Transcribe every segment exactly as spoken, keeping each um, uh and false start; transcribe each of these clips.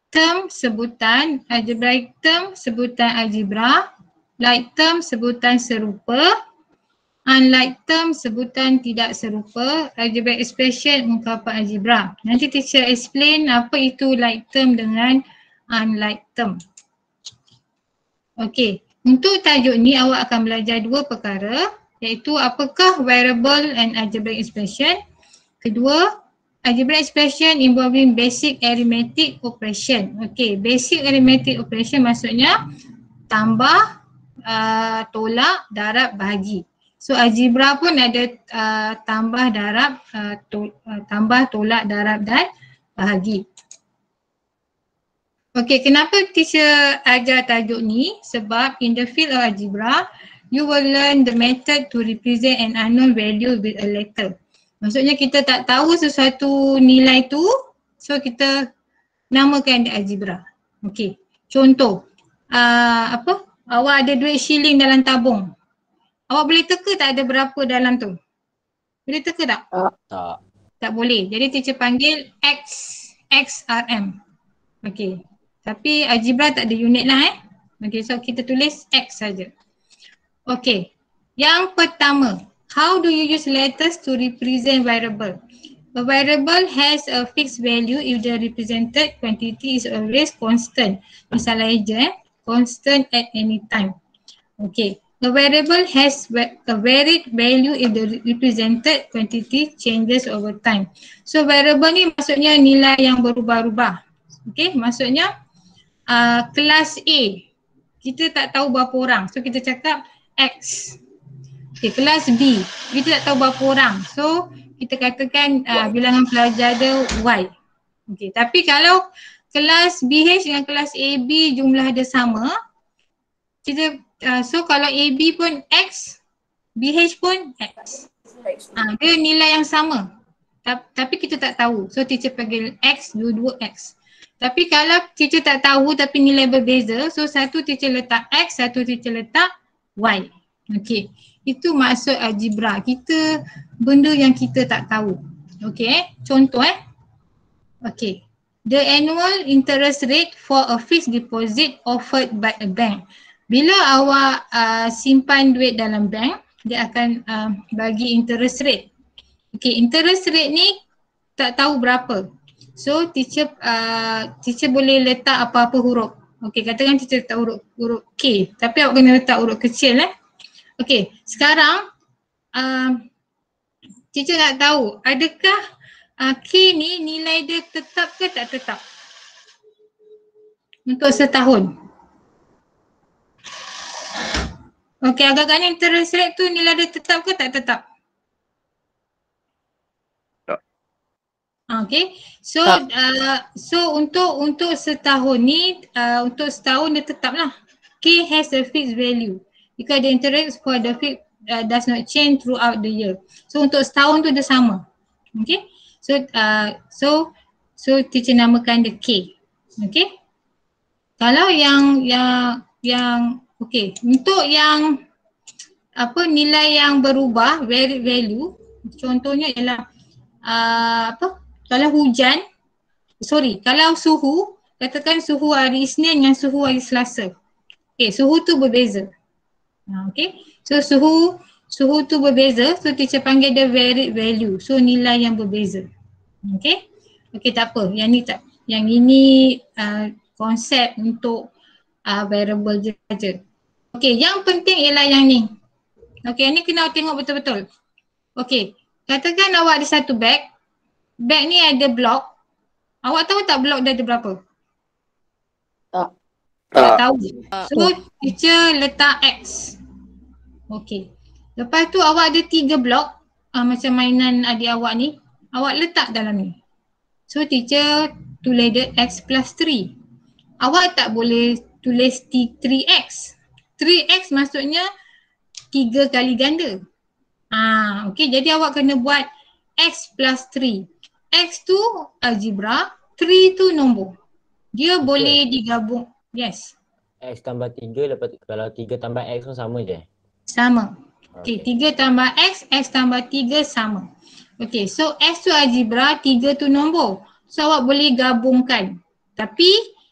term sebutan algebraic term sebutan algebra, like term sebutan serupa, unlike term sebutan tidak serupa, algebraic expression ungkapan algebra. Nanti teacher explain apa itu like term dengan unlike term. Okey, untuk tajuk ni awak akan belajar dua perkara, iaitu apakah variable and algebraic expression. Kedua, algebraic expression involving basic arithmetic operation. Okey, basic arithmetic operation maksudnya tambah, uh, tolak, darab, bahagi. So algebra pun ada uh, tambah, darab, uh, to, uh, tambah, tolak, darab dan bahagi. Okey, kenapa teacher ajar tajuk ni? Sebab in the field of algebra, you will learn the method to represent an unknown value with a letter. Maksudnya kita tak tahu sesuatu nilai tu, so kita namakan dia algebra. Okey, contoh, uh, apa? Awak ada duit shilling dalam tabung. Awak boleh teka tak ada berapa dalam tu? Boleh teka tak? Tak. Tak boleh. Jadi teacher panggil X, X R M. Okey. Tapi algebra tak ada unit lah eh. Okey, so kita tulis X saja. Okey. Yang pertama, how do you use letters to represent variable? A variable has a fixed value if the represented quantity is always constant. Misalnya je eh, constant at any time. Okay. A variable has a varied value if the represented quantity changes over time. So variable ni maksudnya nilai yang berubah-ubah. Okay, maksudnya uh, kelas A, kita tak tahu berapa orang. So kita cakap X. Okay, kelas B, kita tak tahu berapa orang. So kita katakan uh, bilangan pelajar dia Y. Okay, tapi kalau kelas B H dengan kelas A B jumlah dia sama, kita uh, so kalau A B pun X, B H pun X. Uh, dia nilai yang sama. Tapi kita tak tahu. So teacher panggil X, dua-dua X. Tapi kalau teacher tak tahu tapi nilai berbeza, so satu teacher letak X, satu teacher letak Y. Okay. Itu maksud algebra. Kita benda yang kita tak tahu. Okay. Contoh eh. Okay. The annual interest rate for a fixed deposit offered by a bank. Bila awak uh, simpan duit dalam bank, dia akan uh, bagi interest rate. Okay, interest rate ni tak tahu berapa. So teacher uh, teacher boleh letak apa-apa huruf. Okay, katakan teacher letak huruf, huruf K, tapi awak kena letak huruf kecil eh. Okay, sekarang uh, teacher nak tahu adakah uh, K ni nilai dia tetap ke tak tetap untuk setahun. Okay, agak-agaknya interest rate tu nilai dia tetap ke tak tetap? Okay, so uh, so untuk untuk setahun ni, uh, untuk setahun dia tetap lah. K has a fixed value because the interest for the fixed uh, does not change throughout the year. So untuk setahun tu dia sama. Okay, so uh, so so teacher namakan dia K. Okay, kalau yang yang yang okay, untuk yang apa nilai yang berubah varied value, contohnya ialah uh, apa? Kalau hujan, sorry, kalau suhu, katakan suhu hari Isnin dengan suhu hari Selasa. Okay, suhu tu berbeza. Okay, so suhu suhu tu berbeza, so teacher panggil dia varied value. So nilai yang berbeza. Okay, okay tak apa, yang ni tak, yang ini uh, konsep untuk uh, variable je saja. Okay, yang penting ialah yang ni. Okay, ni kena tengok betul-betul. Okay, katakan awak ada satu beg. Beg ni ada blok. Awak tahu tak blok dia ada berapa? Tak. Tak tahu. So teacher letak X. Okay. Lepas tu awak ada tiga blok. Uh, macam mainan adik awak ni. Awak letak dalam ni. So teacher tulis dia X plus three. Awak tak boleh tulis three X. three X maksudnya tiga kali ganda. Ah, okay, jadi awak kena buat X plus three. X tu algebra, three tu nombor. Dia okay. Boleh digabung. Yes. X tambah tiga, lepas kalau tiga tambah X pun sama je? Sama. Okay, tiga tambah X, X tambah tiga sama. Okay, so X tu algebra, tiga tu nombor. So awak boleh gabungkan. Tapi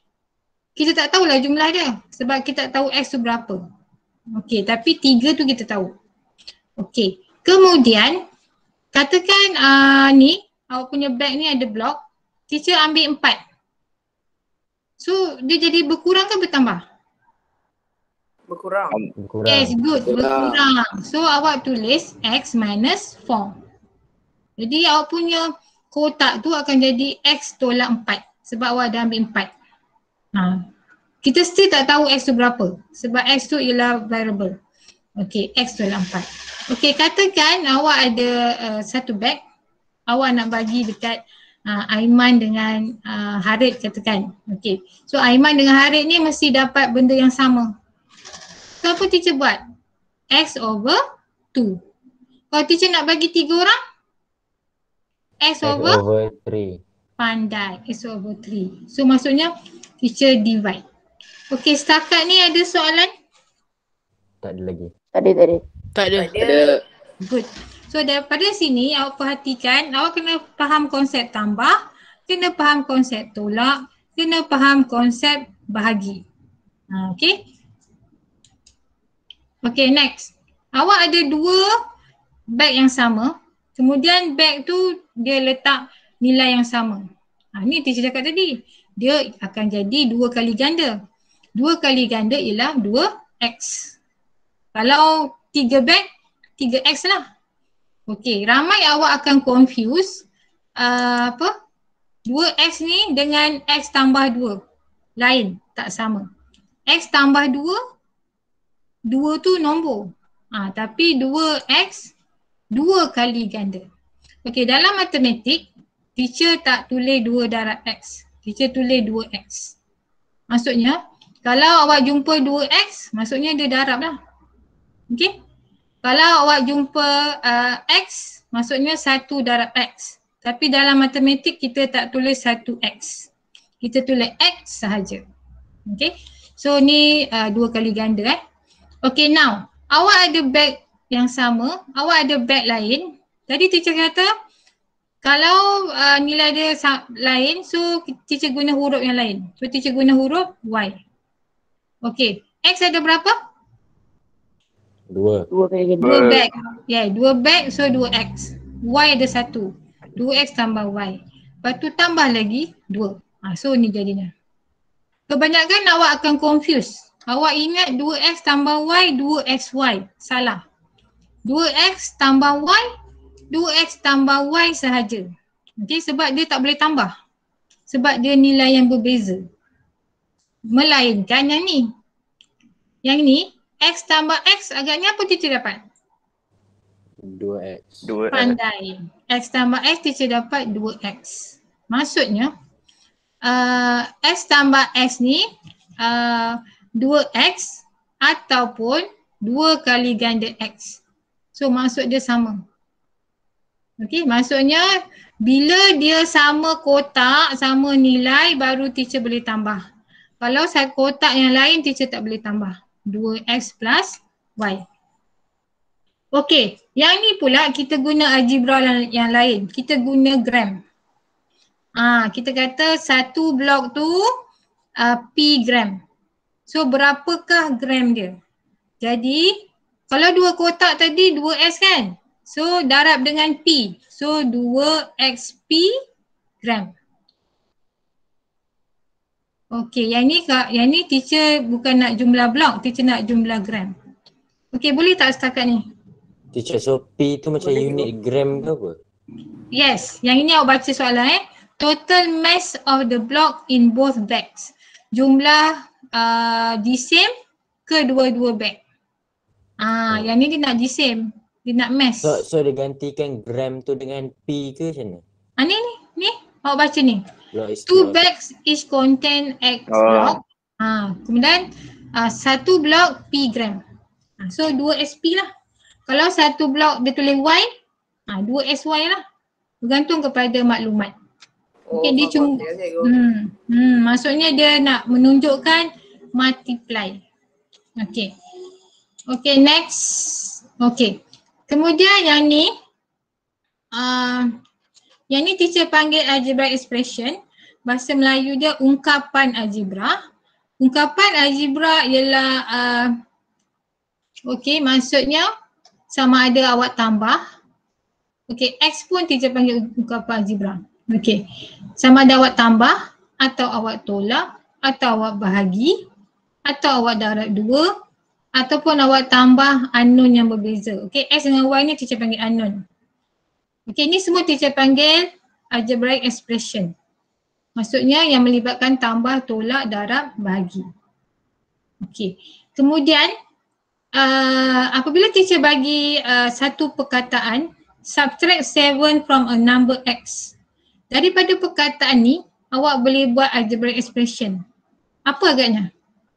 kita tak tahulah jumlah dia sebab kita tak tahu X tu berapa. Okey, tapi tiga tu kita tahu. Okey, kemudian katakan uh, ni, awak punya bag ni ada blok, teacher ambil empat. So, dia jadi berkurang ke bertambah? Berkurang. Berkurang. Yes, good, berkurang. So, awak tulis X minus four. Jadi, awak punya kotak tu akan jadi X tolak empat sebab awak dah ambil empat. Ha. Kita still tak tahu X tu berapa sebab X tu ialah variable. Okey, X tolak empat. Okey, katakan awak ada uh, satu bag, awak nak bagi dekat uh, Aiman dengan uh, Harid katakan. Okey, so Aiman dengan Harid ni mesti dapat benda yang sama. So apa teacher buat? X over two. Kalau teacher nak bagi tiga orang, X X over, over three. Pandai, X over three. So maksudnya teacher divide. Okey, setakat ni ada soalan? Tak ada lagi. Tak ada, tak ada. Tak ada. Tak ada. Good. So daripada sini awak perhatikan, awak kena faham konsep tambah, kena faham konsep tolak, kena faham konsep bahagi. Ha, okay. Okay, next. Awak ada dua bag yang sama, kemudian bag tu dia letak nilai yang sama. Ha, ni teacher cakap tadi. Dia akan jadi dua kali ganda. Dua kali ganda ialah dua X. Kalau tiga bag, tiga X lah. Okey, ramai awak akan confuse uh, apa? dua X ni dengan X tambah dua. Lain, tak sama. X tambah dua, dua tu nombor. Ha, tapi dua X, dua kali ganda. Okey, dalam matematik, teacher tak tulis dua darab X. Teacher tulis dua X. Maksudnya, kalau awak jumpa dua X, maksudnya dia darab lah. Okey? Kalau awak jumpa uh, X, maksudnya satu darab X. Tapi dalam matematik kita tak tulis satu X. Kita tulis X sahaja. Okey? So ni uh, dua kali ganda eh. Okey, now. Awak ada bag yang sama, awak ada bag lain. Tadi teacher kata, kalau uh, nilai dia lain, so teacher guna huruf yang lain. So teacher guna huruf Y. Okey, X ada berapa? Dua. Dua kali ganda. Dua bag. Ya, yeah, dua bag, so dua X. Y ada satu. Dua X tambah Y. Lepas tu tambah lagi dua. Ha, so ni jadinya. Kebanyakan awak akan confuse. Awak ingat dua X tambah Y, dua X Y. Salah. dua X tambah Y, dua X tambah Y sahaja. Okay, sebab dia tak boleh tambah. Sebab dia nilai yang berbeza. Melainkan yang ni. Yang ni, X tambah X agaknya apa teacher dapat? Dua X. Dua. Pandai. X tambah X teacher dapat dua X. Maksudnya, uh, X tambah X ni uh, dua X ataupun dua kali ganda X. So maksud dia sama. Okey, maksudnya bila dia sama kotak, sama nilai baru teacher boleh tambah. Kalau saya kotak yang lain teacher tak boleh tambah. dua X plus Y. Okey, yang ni pula kita guna algebra yang lain. Kita guna gram. Ah, kita kata satu blok tu uh, P gram. So berapakah gram dia? Jadi kalau dua kotak tadi dua X kan? So darab dengan P. So dua X P gram. Okey, yang ni kak, yang ni teacher bukan nak jumlah blok, teacher nak jumlah gram. Okey, boleh tak setakat ni? Teacher, so P tu macam Boleh unit gram ke apa? Yes, yang ini awak baca soalan eh. Total mass of the block in both bags. Jumlah uh, the same kedua-dua bag. Ah, Oh. yang ni dia nak the same. Dia nak mass. So, so dia gantikan gram tu dengan P ke macam mana? Ah, ni ni, ni. Awak baca ni. Block is Two block. bags each contain X Oh. block. Ah, kemudian uh, satu blok P gram. Ah, so dua S P lah. Kalau satu blok dia tulis Y, ah, dua S Y lah. Bergantung kepada maklumat. Okey, dia cuma hmm, hmm, maksudnya dia nak menunjukkan multiply. Okey. Okey, next. Okey. Kemudian yang ni uh, yang ni teacher panggil algebra expression. Bahasa Melayu dia ungkapan algebra. ungkapan algebra ialah uh, okey, maksudnya sama ada awak tambah. Okey, X pun teacher panggil ungkapan algebra. Okey, sama ada awak tambah atau awak tolak atau awak bahagi atau awak darab dua ataupun awak tambah unknown yang berbeza. Okey, X dengan Y ni teacher panggil unknown. Okey, ni semua teacher panggil algebraic expression. Maksudnya yang melibatkan tambah, tolak, darab, bahagi. Okey, kemudian uh, apabila teacher bagi uh, satu perkataan, subtract seven from a number X. Daripada perkataan ni, awak boleh buat algebraic expression. Apa agaknya?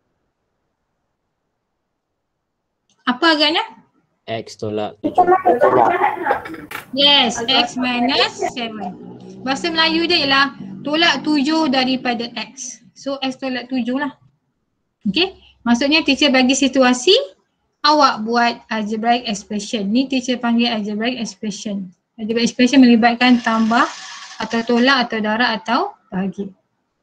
Apa agaknya? X tolak Yes, X minus seven. Bahasa Melayu dia ialah tolak tujuh daripada X. So X tolak tujuh lah. Okay, maksudnya teacher bagi situasi, awak buat algebraic expression. Ni teacher panggil algebraic expression. Algebraic expression melibatkan tambah atau tolak atau darab atau bahagi.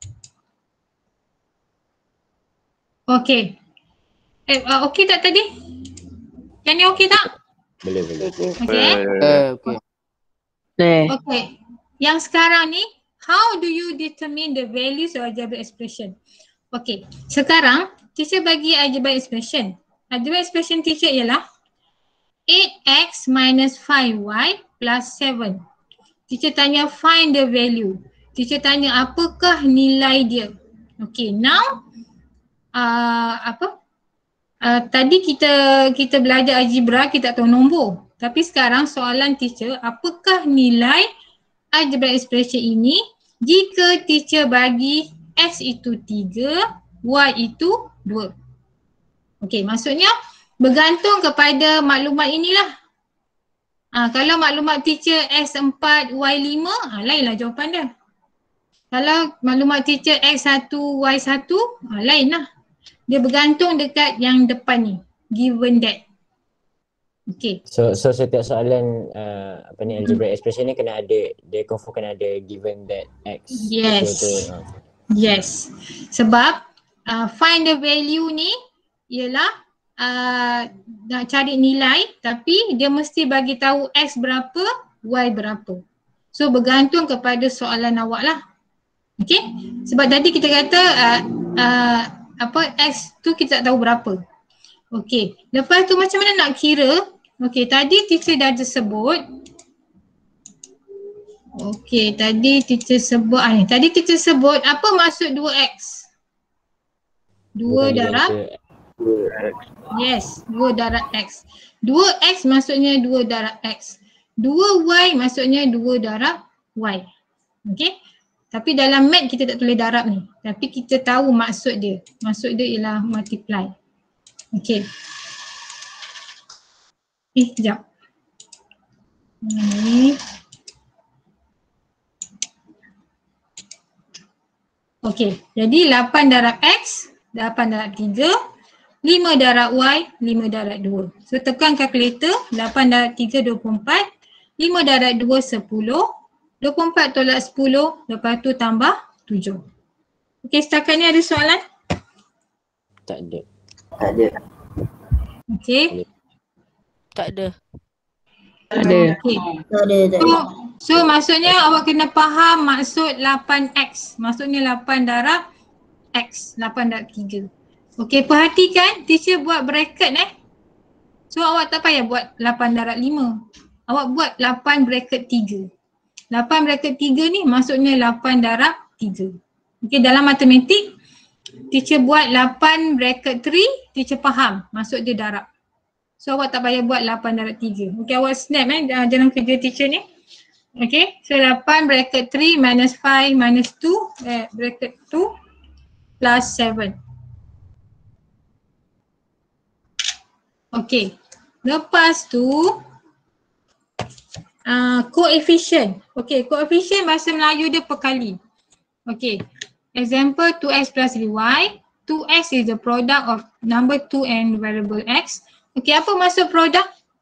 Okay. Eh, uh, okay tak tadi? Yang ni okay tak? boleh boleh. Okay. Uh, okay. Boleh. Okay. Yang sekarang ni, how do you determine the values of algebraic expression? Okay. Sekarang, teacher bagi algebraic expression. Algebraic expression teacher ialah eight x minus five y plus seven. Teacher tanya find the value. Teacher tanya apakah nilai dia. Okay, now uh, apa? Uh, tadi kita kita belajar algebra, kita tak tahu nombor. Tapi sekarang soalan teacher, apakah nilai algebraic expression ini jika teacher bagi x itu tiga, y itu dua. Okey, maksudnya bergantung kepada maklumat inilah. Ha, kalau maklumat teacher x empat, y lima, ha, lainlah jawapan dia. Kalau maklumat teacher x satu, y satu, ha, lain lah. Dia bergantung dekat yang depan ni, given that. Okay. So so setiap soalan uh, apa ni algebraic expression ni kena ada, dia confirm kena ada given that X. Yes. Betul-betul. Uh. Yes. Sebab uh, find the value ni ialah uh, nak cari nilai tapi dia mesti bagi tahu X berapa, Y berapa. So bergantung kepada soalan awak lah. Okay. Sebab tadi kita kata uh, uh, apa X tu kita tak tahu berapa. Okay. Lepas tu macam mana nak kira? Okay. Tadi teacher dah sebut. Okay. Tadi teacher sebut. Ah, ni. Tadi teacher sebut apa maksud dua X? dua darab? Yes. dua darab X. dua X maksudnya dua darab X. dua Y maksudnya dua darab Y. Okay. Tapi dalam mat kita tak tulis darab ni. Tapi kita tahu maksud dia. Maksud dia ialah multiply. Okay. Eh, sekejap. Ni. Okay. Jadi lapan darab X, lapan darab tiga, lima darab Y, lima darab dua. So tekan kalkulator, lapan darab tiga, dua puluh empat, lima darab dua, sepuluh. dua puluh empat tolak sepuluh, lepas tu tambah tujuh. Okey, setakat ni ada soalan? Tak ada. Tak ada. Okey. Tak ada. Tak ada. Okey. Tak ada. Tak So, ada. so maksudnya awak kena faham maksud lapan X. Maksudnya lapan darab X, lapan darab tiga. Okey, perhatikan teacher buat bracket eh. So awak tak payah buat lapan darab lima. Awak buat lapan bracket tiga. lapan bracket tiga ni maksudnya lapan darab tiga. Okey, dalam matematik teacher buat lapan bracket tiga, teacher faham maksud dia darab. So awak tak payah buat lapan darab tiga. Okey, awak snap eh dalam kerja teacher ni. Okey, so lapan bracket tiga minus five minus two eh, bracket two plus seven. Okey, lepas tu Uh, coefficient. Okay, coefficient bahasa Melayu dia perkali. Okay, example two x plus three y. two x is the product of number two and variable x. Okay, apa maksud product?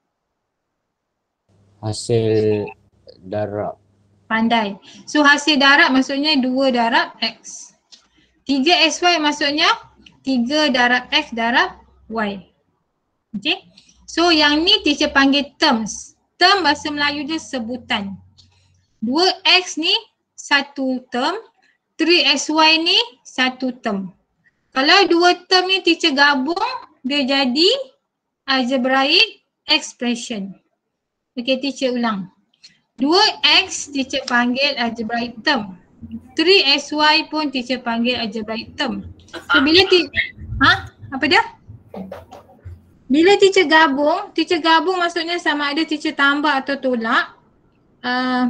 Hasil darab. Pandai. So hasil darab maksudnya dua darab x. tiga x y maksudnya tiga darab X darab Y. Okay. So yang ni teacher panggil terms. Term bahasa Melayu dia sebutan. dua X ni satu term, tiga X Y ni satu term. Kalau dua term ni teacher gabung, dia jadi algebraic expression. Okay, teacher ulang. dua X teacher panggil algebraic term. tiga X Y pun teacher panggil algebraic term. So bila teacher, ha? Apa dia? Bila teacher gabung, teacher gabung maksudnya sama ada teacher tambah atau tolak. Uh,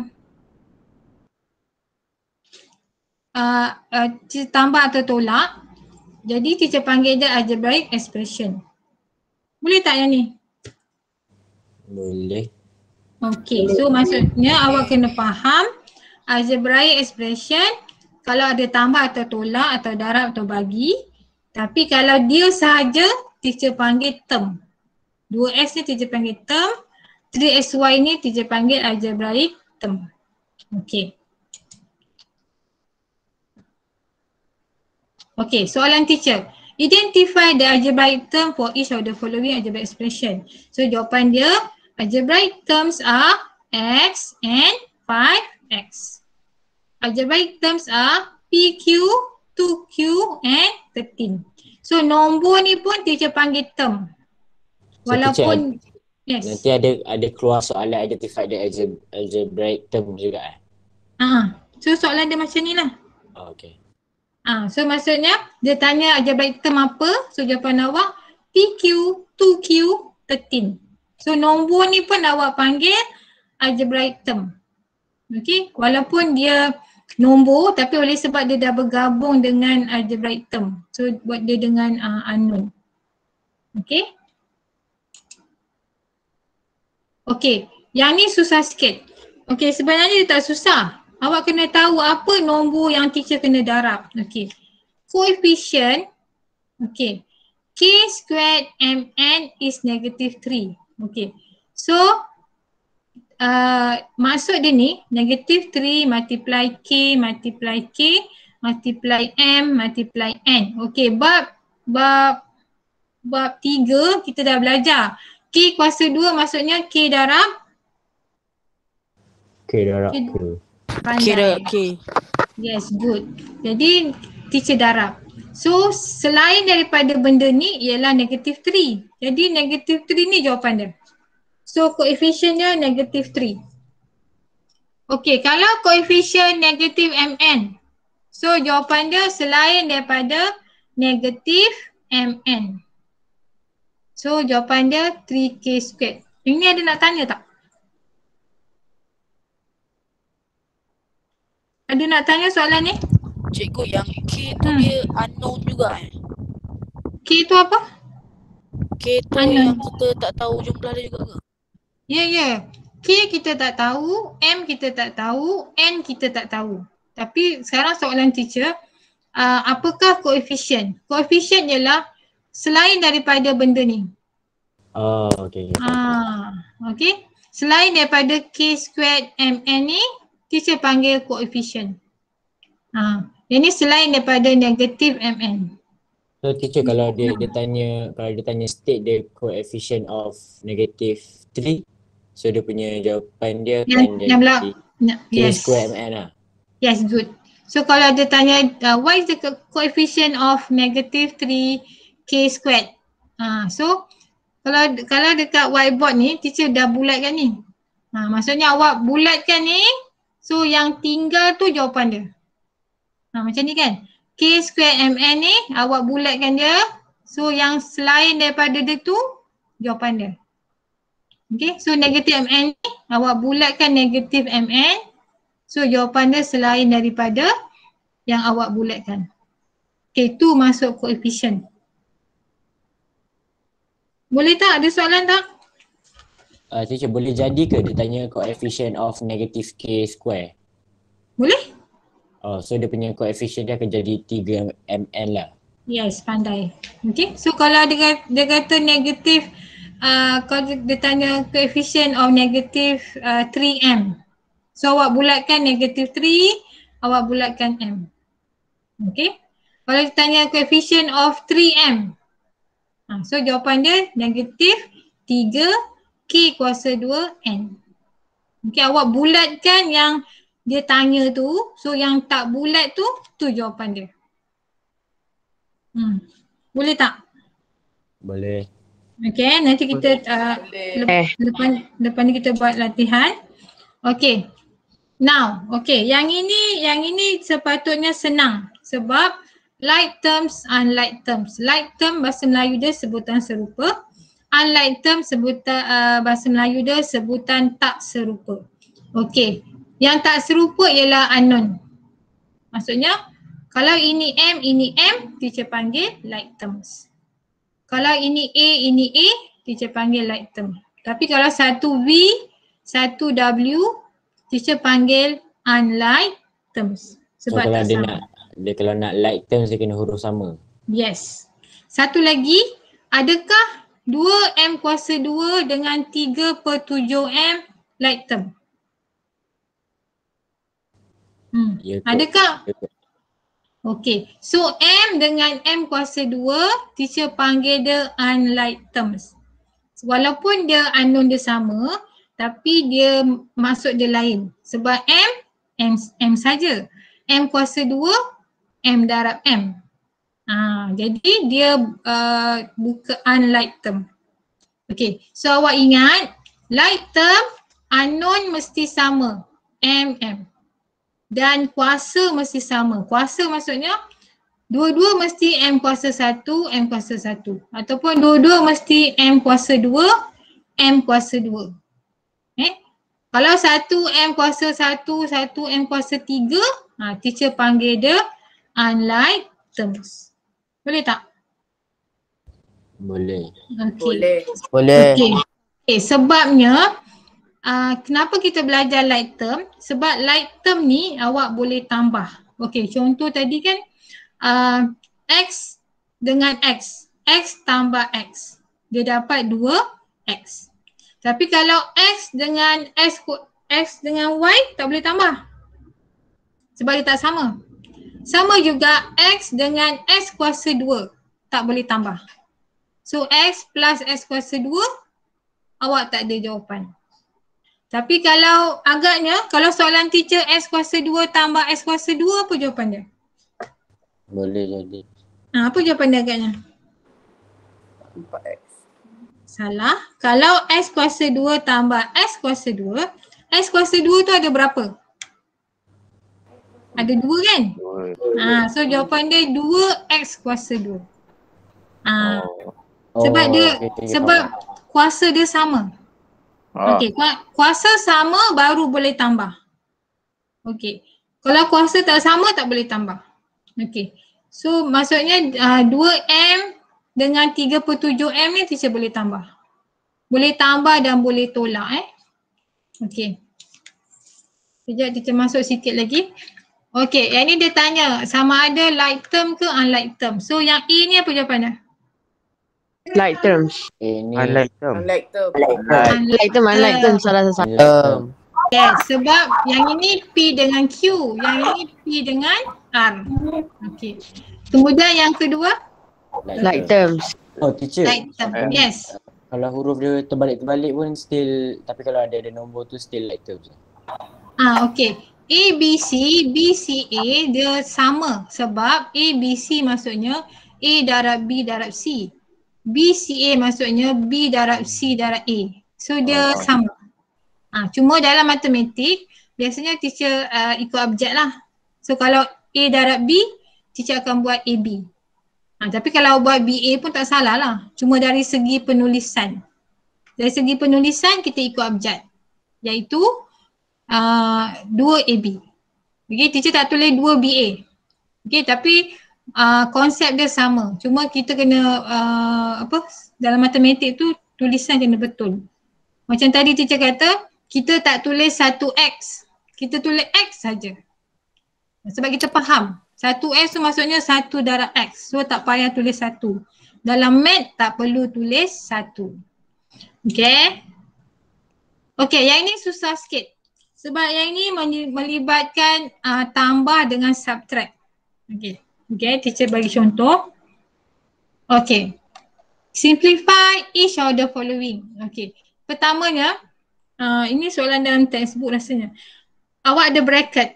uh, uh, teacher tambah atau tolak. Jadi teacher panggil dia algebraic expression. Boleh tak yang ni? Boleh. Okay, so maksudnya awak kena faham algebraic expression kalau ada tambah atau tolak atau darab atau bagi. Tapi kalau dia sahaja teacher panggil term. dua X ni teacher panggil term, tiga X Y ni teacher panggil algebraic term. Okay. Okay, soalan teacher. Identify the algebraic term for each of the following algebraic expression. So jawapan dia, algebraic terms are X and five X. Algebraic terms are P Q, two Q and thirteen. So nombor ni pun teacher panggil term. So, Walaupun teacher, yes. nanti ada ada keluar soalan identify the alge- algebraic term juga eh? Ah, so soalan dia macam ni lah. Oh, okay. Ah, so maksudnya dia tanya algebraic term apa? So jawapan awak P Q, two Q, thirteen. So nombor ni pun awak panggil algebraic term. Okay, walaupun dia nombor tapi oleh sebab dia dah bergabung dengan algebraic term. So buat dia dengan uh, unknown. Okay. Okay, yang ni susah sikit. Okay, sebenarnya dia tak susah. Awak kena tahu apa nombor yang teacher kena darab. Okay, coefficient. Okay, K squared Mn is negative three. Okay, so uh, maksud dia ni negative three multiply K multiply K multiply M multiply N. Okay, bab bab bab tiga kita dah belajar. K kuasa dua maksudnya K darab K darab K. Q. Kira pandai. K. Yes, good. Jadi teacher darab. So selain daripada benda ni ialah negative three. Jadi negative three ni jawapan dia. So coefficient dia negative three. Okay, kalau coefficient negative Mn. So jawapan dia selain daripada negative Mn. So jawapan dia three K squared. Ini ada nak tanya tak? Ada nak tanya soalan ni? Cikgu, yang K tu Hmm. dia unknown juga eh. K tu apa? K tu Unknown. yang kita tak tahu jumlah dia juga ke? Ya, yeah, ya. Yeah. K kita tak tahu, M kita tak tahu, N kita tak tahu. Tapi sekarang soalan teacher, uh, apakah coefficient? Coefficient ialah selain daripada benda ni. Oh, okay. Ah, okay. Selain daripada K squared Mn ni, teacher panggil coefficient. Ah, ini selain daripada negatif Mn. So teacher, kalau dia dia tanya kalau dia tanya state the coefficient of negative three, so dia punya jawapan dia Yang, akan yang belak, jadi K yes. square Mn lah. Yes, good. So kalau dia tanya uh, what is the co- coefficient of negative three K squared? Ah, so kalau kalau dekat whiteboard ni teacher dah bulatkan ni. Ha, maksudnya awak bulatkan ni, so yang tinggal tu jawapan dia. Ha, macam ni kan. K square Mn ni awak bulatkan dia. So yang selain daripada dia tu jawapan dia. Okay, so negatif Mn ni awak bulatkan negatif Mn. So jawapan dia selain daripada yang awak bulatkan. Okay, tu masuk coefficient. Boleh tak? Ada soalan tak? Uh, teacher, boleh jadi ke dia tanya coefficient of negative K square? Boleh? Oh, so dia punya coefficient dia akan jadi three Mn lah. Yes, pandai. Okay, so kalau dia, dia kata negatif, uh, kalau dia tanya coefficient of negative uh, three M. So awak bulatkan negatif three, awak bulatkan M. Okay. Kalau ditanya coefficient of three M. Ha, so jawapan dia negatif tiga K kuasa dua N. Okay, awak bulatkan yang dia tanya tu. So yang tak bulat tu, tu jawapan dia. Hmm. Boleh tak? Boleh. Okay, nanti kita uh, Eh. lepas, lepas ni kita buat latihan. Okay. Now, okay, yang ini yang ini sepatutnya senang sebab like terms, unlike terms. Like term bahasa Melayu dia sebutan serupa. Unlike term sebutan uh, bahasa Melayu dia sebutan tak serupa. Okay, yang tak serupa ialah unknown. Maksudnya kalau ini M, ini M, teacher panggil like terms. Kalau ini A, ini A, teacher panggil like term. Tapi kalau satu V, satu W, teacher panggil unlike terms. So Sebab kalau tak dia sama. nak, dia kalau nak like terms dia kena huruf sama. Yes. Satu lagi, adakah dua M kuasa dua dengan tiga per tujuh M like term? Hmm. Ya kot. Adakah? Ya kot. Okey. So M dengan M kuasa dua, teacher panggil dia unlike terms. Walaupun dia unknown dia sama, tapi dia maksud dia lain. Sebab M, M, M saja. M kuasa dua, M darab M. Ha, jadi dia uh, buka unlike term. Okay, so awak ingat like term unknown mesti sama, M, M. Dan kuasa mesti sama. Kuasa maksudnya dua-dua mesti M kuasa satu, M kuasa satu. Ataupun dua-dua mesti M kuasa dua, M kuasa dua. Eh? Kalau satu M kuasa satu, satu M kuasa tiga, ha, teacher panggil dia unlike terms. Boleh tak? Boleh. Okay. Boleh. Boleh. Okay. Okay, sebabnya uh, kenapa kita belajar like term? Sebab like term ni awak boleh tambah. Okay, contoh tadi kan uh, X dengan X. X tambah X. Dia dapat dua X. Tapi kalau X dengan X, X dengan Y tak boleh tambah. Sebab dia tak sama. Sama juga X dengan X kuasa dua. Tak boleh tambah. So X plus X kuasa dua, awak tak ada jawapan. Tapi kalau agaknya, kalau soalan teacher X kuasa dua tambah X kuasa dua, apa jawapan dia? Boleh jadi. Ha, apa jawapan dia agaknya? empat X. Salah. Kalau X kuasa dua tambah X kuasa dua, X kuasa dua tu ada berapa? Ada dua kan? Ha, so jawapan dia dua X kuasa dua. Ha, sebab Oh, dia, okay, okay, sebab faham. kuasa dia sama. Okey, ku- kuasa sama baru boleh tambah. Okey. Kalau kuasa tak sama tak boleh tambah. Okey. So maksudnya uh, dua M dengan tiga per tujuh M ni teacher boleh tambah. Boleh tambah dan boleh tolak eh. Okey. Sekejap teacher masuk sikit lagi. Okey, yang ni dia tanya sama ada like term ke unlike term. So yang A ni apa jawapannya? Like terms. Eh ni Unlike term. Unlike term. Like term, unlike term salah satu. unlike term. Yes, sebab yang ini P dengan Q, yang ini P dengan R. Okey. Kemudian yang kedua, Like terms. Oh teacher, like term. Yes. kalau huruf dia terbalik-terbalik pun still, tapi kalau ada ada nombor tu still like terms. Ah, okey. A, B, C, B, C, A dia sama sebab A, B, C maksudnya A darab B darab C. B, C, A maksudnya B darab C darab A. So dia Oh. sama. Ah, cuma dalam matematik biasanya teacher uh, ikut abjad lah. So kalau A darab B, teacher akan buat A B. Ah, tapi kalau buat B A pun tak salah lah. Cuma dari segi penulisan. Dari segi penulisan kita ikut abjad. Iaitu uh, dua A B. Okay, teacher tak tulis dua B A. Okay, tapi uh, konsep dia sama. Cuma kita kena uh, apa dalam matematik tu tulisan kena betul. Macam tadi teacher kata, kita tak tulis satu X. Kita tulis X saja. Sebab kita faham. Satu X tu maksudnya satu darab X. So tak payah tulis satu. Dalam math tak perlu tulis satu. Okay. Okay, yang ini susah sikit. Sebab yang ini melibatkan uh, tambah dengan subtract. Okay. Okay, teacher bagi contoh. Okay. Simplify each of the following. Okay. Pertamanya, uh, ini soalan dalam textbook rasanya. Awak ada bracket.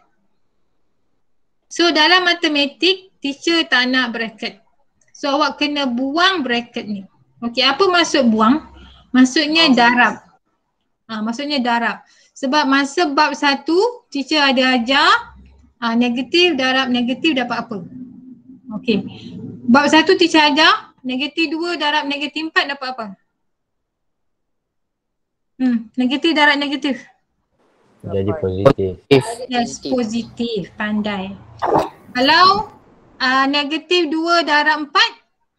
So dalam matematik, teacher tak nak bracket. So awak kena buang bracket ni. Okay, apa maksud buang? Maksudnya darab. Ha, maksudnya darab. Sebab masa bab satu, teacher ada ajar ha, negatif darab negatif dapat apa? Okay. Bab satu teacher ajar negatif dua darab negatif empat dapat apa? Hmm, negatif darab negatif. Jadi positif. Yes, positif. Pandai. Kalau uh, negatif dua darab empat?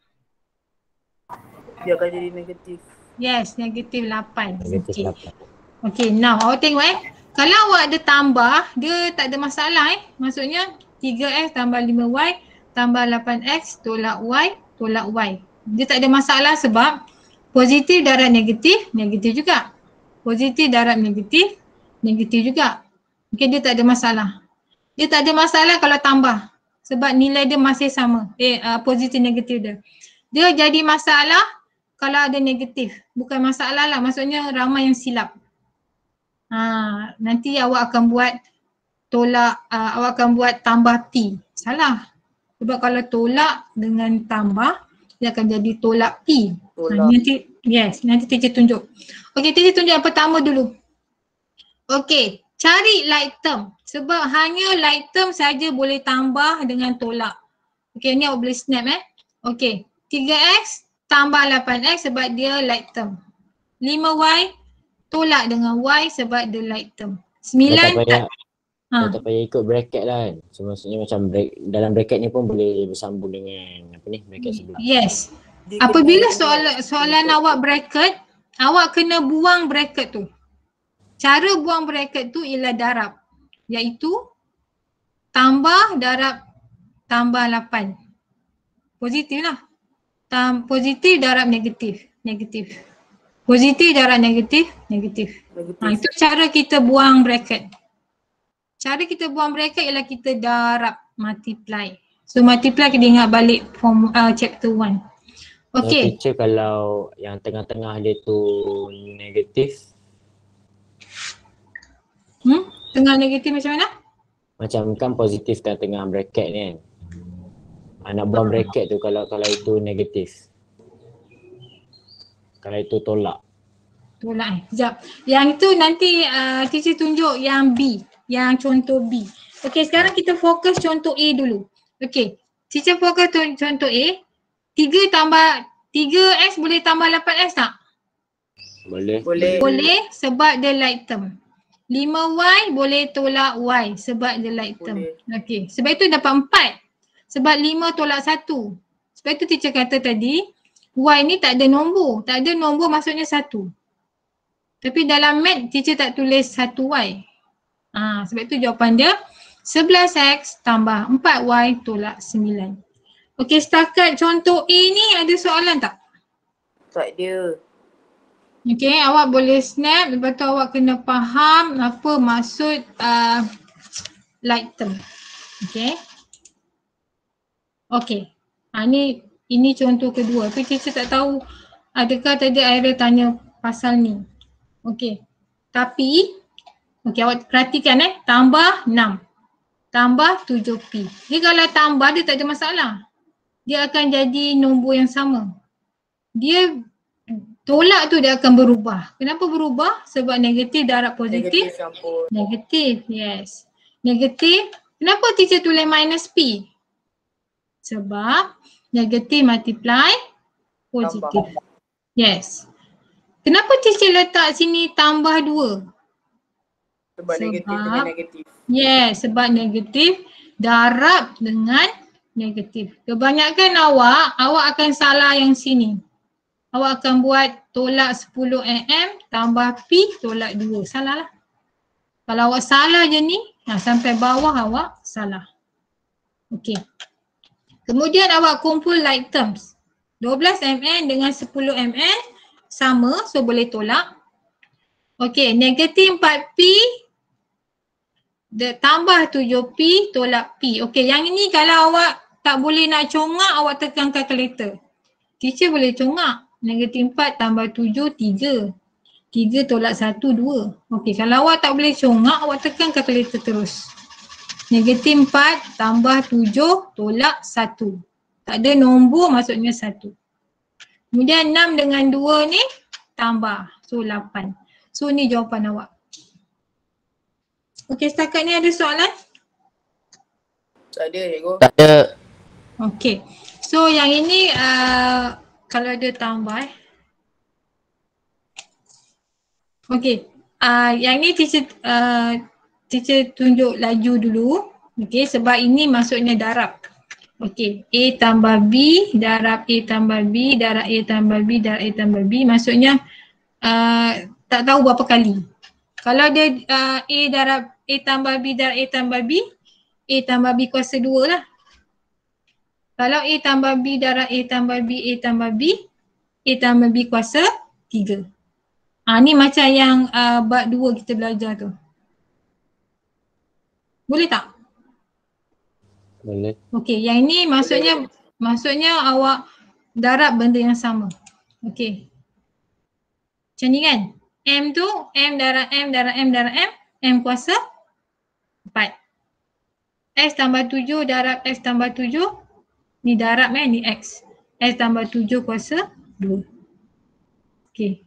Dia akan jadi negatif. Yes, negatif lapan. Negatif Okay. lapan. Okay, now awak tengok eh. Kalau awak ada tambah, dia tak ada masalah eh. Maksudnya tiga x tambah lima y tambah lapan x tolak y tolak y. Dia tak ada masalah sebab positif darab negatif, negatif juga. Positif darab negatif, negatif juga. Okay, dia tak ada masalah. Dia tak ada masalah kalau tambah. Sebab nilai dia masih sama. Eh, uh, positif negatif dia. Dia jadi masalah kalau ada negatif. Bukan masalah lah. Maksudnya ramai yang silap. Ha, nanti awak akan buat tolak, uh, awak akan buat tambah T. Salah. Sebab kalau tolak dengan tambah, dia akan jadi tolak P. Ha, nanti, yes, nanti teacher tunjuk. Okey, teacher tunjuk yang pertama dulu. Okey, cari like term. Sebab hanya like term saja boleh tambah dengan tolak. Okey, ni awak boleh snap eh. Okey, tiga x tambah lapan x sebab dia like term. lima y tolak dengan y sebab dia like term. sembilan Tak payah, ha. tak payah ikut bracket lah kan. So maksudnya macam break, dalam bracket ni pun boleh bersambung dengan apa ni, bracket sebelum. Yes. Dia Apabila kena- soalan soalan awak bracket, awak kena buang bracket tu. Cara buang bracket tu ialah darab. Iaitu tambah darab tambah lapan. Positif lah. Tam, positif darab negatif. Negatif. Positif darab negatif. Negatif. negatif. Ha, itu cara kita buang bracket. Cara kita buang bracket ialah kita darab, multiply. So multiply kita ingat balik form uh, chapter one. So, Okay. teacher kalau yang tengah-tengah dia tu negatif, Hmm? Tengah negatif macam mana? macam kan positif tengah-tengah bracket ni kan. Ah, nak buang bracket tu kalau kalau itu negatif. Kalau itu tolak. Tolak eh. Sekejap. Yang itu nanti uh, teacher tunjuk yang B. Yang contoh B. Okay, sekarang kita fokus contoh A dulu. Okay. Teacher fokus tu- contoh A. tiga tambah tiga x boleh tambah lapan x tak? Boleh? Boleh. Boleh sebab dia like term. lima y boleh tolak y sebab dia like term. Boleh. Okay. Sebab itu dapat empat. Sebab lima tolak satu. Sebab itu teacher kata tadi, y ni tak ada nombor. Tak ada nombor maksudnya satu. Tapi dalam mat teacher tak tulis satu y. Ha, sebab itu jawapan dia sebelas x tambah empat y tolak sembilan. Okey, setakat contoh A ni ada soalan tak? Tak dia. Okey, awak boleh snap. Lepas tu awak kena faham apa maksud uh, like term. Okey. Okey. Ha, ni ini contoh kedua. Tapi teacher tak tahu adakah tadi Aira tanya pasal ni. Okey. Tapi okey, awak perhatikan eh, tambah enam. Tambah tujuh P. Dia kalau tambah dia tak ada masalah. Dia akan jadi nombor yang sama. Dia tolak tu dia akan berubah. Kenapa berubah? Sebab negatif darab positif. Negatif campur. Negatif, yes. Negatif. Kenapa teacher tulis minus P? Sebab negatif multiply positif. Yes. Kenapa teacher letak sini tambah dua? Sebab, Sebab- negatif dengan negatif. Yes, sebab negatif darab dengan negatif. Kebanyakan awak, awak akan salah yang sini. Awak akan buat tolak sepuluh millimeter tambah P tolak dua. Salah lah. Kalau awak salah je ni, nah, sampai bawah awak salah. Okey. Kemudian awak kumpul like terms. dua belas millimeter dengan sepuluh millimeter sama, so boleh tolak. Okey, negatif empat P de, tambah tujuh P tolak P. Okey, yang ini kalau awak tak boleh nak congak, awak tekan kalkulator. Teacher boleh congak. Negatif empat tambah tujuh, tiga. tiga tolak satu, dua. Okey, kalau awak tak boleh congak, awak tekan kalkulator terus. Negatif empat tambah tujuh tolak satu. Tak ada nombor maksudnya satu. Kemudian enam dengan dua ni tambah. So lapan. So ni jawapan awak. Okey, setakat ni ada soalan? Tak ada, cikgu. Tak ada. Okey. So yang ini uh, kalau dia tambah eh. Okey. Uh, yang ni teacher uh, teacher tunjuk laju dulu. Okey, sebab ini maksudnya darab. Okey, A tambah B darab A tambah B darab A tambah B darab A tambah B, maksudnya uh, tak tahu berapa kali. Kalau dia uh, A darab A tambah B darab A tambah B, A tambah B kuasa dua lah. Kalau A tambah B darab A tambah B, A tambah B, A tambah B kuasa tiga. Ah, ni macam yang uh, bab dua kita belajar tu. Boleh tak? Boleh. Okey, yang ini maksudnya maksudnya awak darab benda yang sama. Okey. Macam ni kan? M tu M darab M darab M darab M, M kuasa empat. X tambah tujuh darab X tambah tujuh, ni darab kan, ni X. X tambah tujuh kuasa dua. Okey.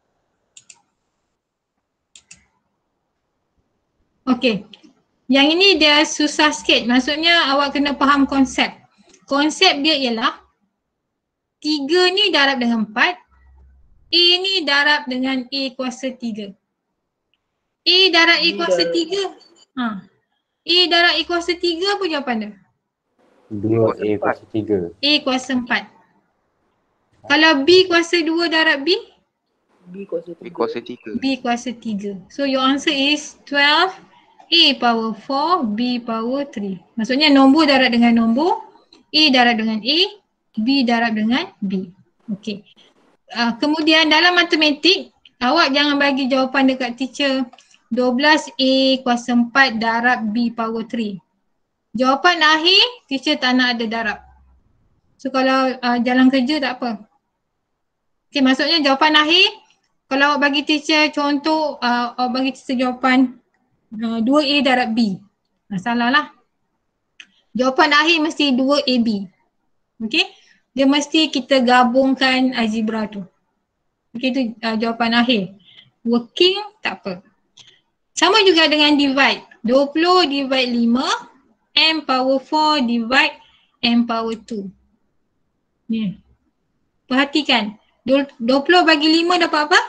Okey. Yang ini dia susah sikit. Maksudnya awak kena faham konsep. Konsep dia ialah tiga ni darab dengan empat. A ni darab dengan A kuasa tiga. A darab A kuasa tiga. Ha. A darab A kuasa tiga apa jawapan dia? dua A kuasa tiga. A kuasa empat. Kalau B kuasa dua darab B? B kuasa B tiga. kuasa tiga. B kuasa tiga. So your answer is twelve A power four, B power three. Maksudnya nombor darab dengan nombor, A darab dengan A, B darab dengan B. Okey. Uh, kemudian dalam matematik, awak jangan bagi jawapan dekat teacher dua belas A kuasa empat darab B power three. Jawapan akhir, teacher tak nak ada darab. So kalau uh, jalan kerja tak apa. Okey, maksudnya jawapan akhir, kalau awak bagi teacher contoh, uh, awak bagi teacher jawapan Uh, dua A darab B. Nah, salah lah. Jawapan akhir mesti dua A B. Okey. Dia mesti kita gabungkan algebra tu. Okey, tu uh, jawapan akhir. Working tak apa. Sama juga dengan divide. dua puluh divide lima, M power four divide M power two. Ni. Perhatikan. dua puluh bagi lima dapat apa?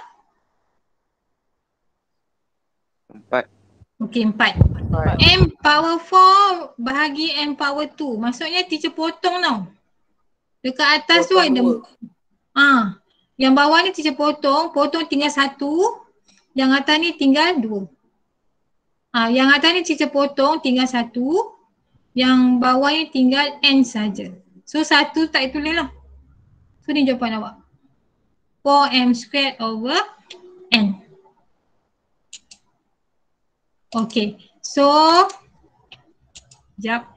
Empat. Okey, empat. M power four bahagi M power two. Maksudnya teacher potong tau. Dekat atas tu ada. Ah, yang bawah ni teacher potong. Potong tinggal satu. Yang atas ni tinggal dua. Ah, yang atas ni teacher potong tinggal satu. Yang bawah ni tinggal N saja. So satu tak ditulis lah. So ni jawapan awak. four M squared over N. Okay, so, jap.